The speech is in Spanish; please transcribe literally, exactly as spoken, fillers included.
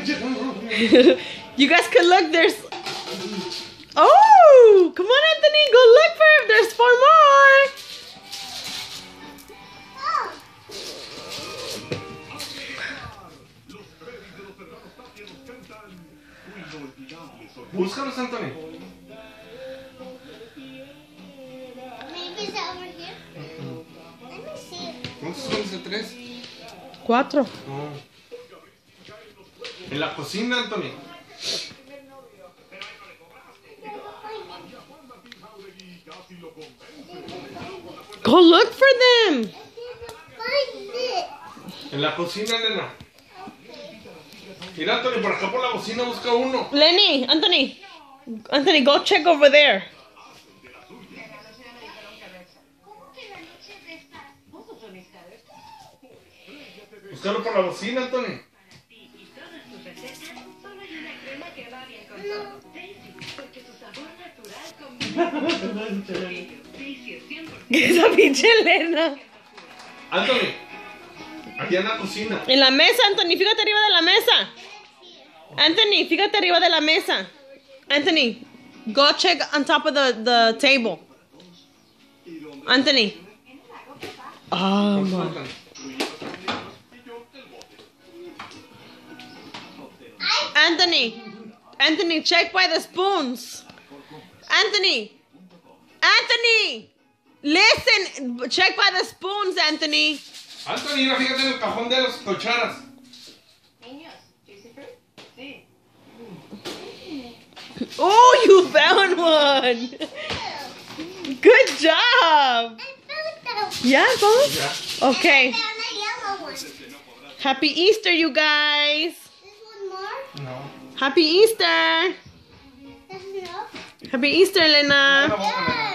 You guys can look. There's. Oh, come on, Anthony. Go look for him. There's four more. Búscalos, Anthony. Maybe it's over here. Let me see. ¿Cuántos son de tres? Cuatro. No. En la cocina, Anthony. Go look for them. Find it. En la cocina, nena. Mira, Anthony, por acá por la bocina busca uno. Lenny, Anthony. Anthony, go check over there. Búscalo por la bocina, Anthony. Esa pinche Elena. Anthony, aquí en la cocina. En la mesa, Anthony, fíjate arriba de la mesa. Anthony, fíjate arriba de la mesa. Anthony, go check on top of the, the table. Anthony. Oh my. Anthony. Anthony, check by the spoons. Anthony. Anthony. Listen, check by the spoons, Anthony. Anthony, mira, fíjate en el cajón de las cucharas. Oh, you found one. Good job. Yeah, both? Ya. Okay. I found a yellow one. Happy Easter, you guys. This one more? No. Happy Easter. There's no. Happy Easter, Elena. Una boca, nena.